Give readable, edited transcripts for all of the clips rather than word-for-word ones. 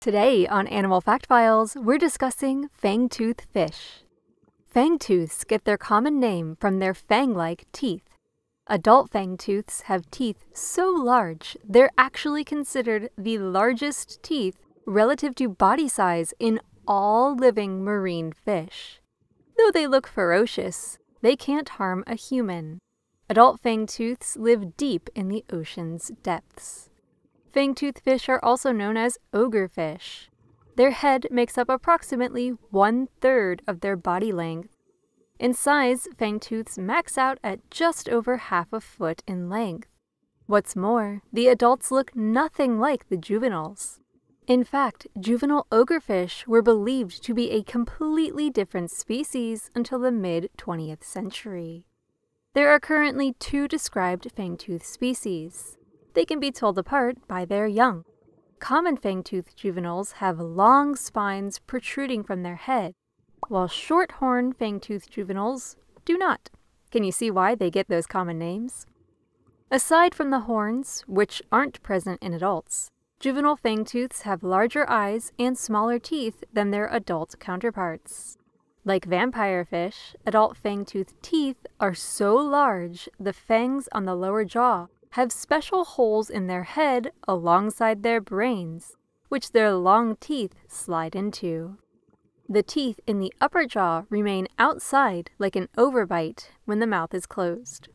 Today on Animal Fact Files, we're discussing fangtooth fish. Fangtooths get their common name from their fang-like teeth. Adult fangtooths have teeth so large, they're actually considered the largest teeth relative to body size in all living marine fish. Though they look ferocious, they can't harm a human. Adult fangtooths live deep in the ocean's depths. Fangtooth fish are also known as ogrefish. Their head makes up approximately 1/3 of their body length. In size, fangtooths max out at just over half a foot in length. What's more, the adults look nothing like the juveniles. In fact, juvenile ogrefish were believed to be a completely different species until the mid-20th century. There are currently 2 described fangtooth species. They can be told apart by their young. Common fangtooth juveniles have long spines protruding from their head, while short-horn fangtooth juveniles do not. Can you see why they get those common names? Aside from the horns, which aren't present in adults, juvenile fangtooths have larger eyes and smaller teeth than their adult counterparts. Like vampire fish, adult fangtooth teeth are so large the fangs on the lower jaw have special holes in their head alongside their brains, which their long teeth slide into. The teeth in the upper jaw remain outside like an overbite when the mouth is closed.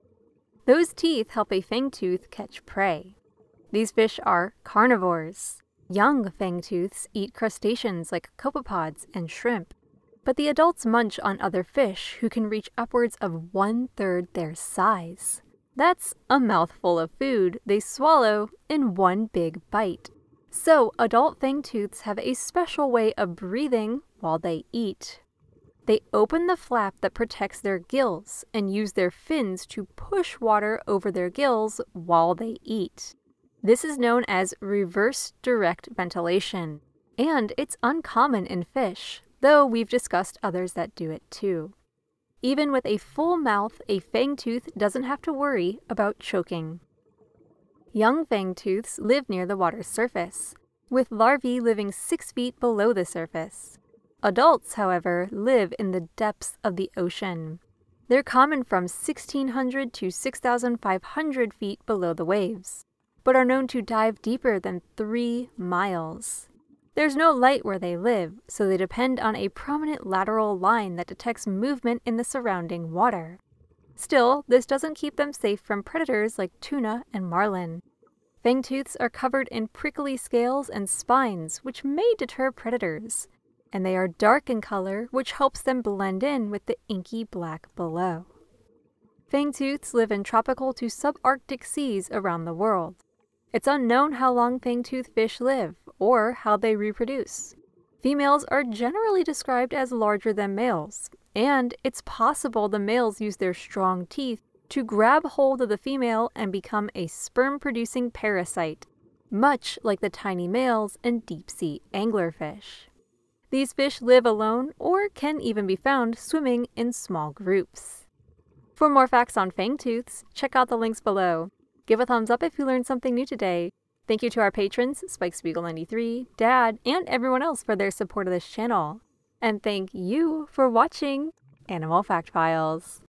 Those teeth help a fangtooth catch prey. These fish are carnivores. Young fangtooths eat crustaceans like copepods and shrimp, but the adults munch on other fish who can reach upwards of 1/3 their size. That's a mouthful of food they swallow in one big bite. So adult fangtooths have a special way of breathing while they eat. They open the flap that protects their gills and use their fins to push water over their gills while they eat. This is known as reverse direct ventilation, and it's uncommon in fish, though we've discussed others that do it too. Even with a full mouth, a fangtooth doesn't have to worry about choking. Young fangtooths live near the water's surface, with larvae living 6 feet below the surface. Adults, however, live in the depths of the ocean. They're common from 1,600 to 6,500 feet below the waves, but are known to dive deeper than 3 miles. There's no light where they live, so they depend on a prominent lateral line that detects movement in the surrounding water. Still, this doesn't keep them safe from predators like tuna and marlin. Fangtooths are covered in prickly scales and spines, which may deter predators, and they are dark in color, which helps them blend in with the inky black below. Fangtooths live in tropical to subarctic seas around the world. It's unknown how long fangtooth fish live, or how they reproduce. Females are generally described as larger than males, and it's possible the males use their strong teeth to grab hold of the female and become a sperm-producing parasite, much like the tiny males in deep-sea anglerfish. These fish live alone or can even be found swimming in small groups. For more facts on fangtooths, check out the links below. Give a thumbs up if you learned something new today. Thank you to our patrons, SpikeSpiegel93, Dad, and everyone else for their support of this channel. And thank you for watching Animal Fact Files.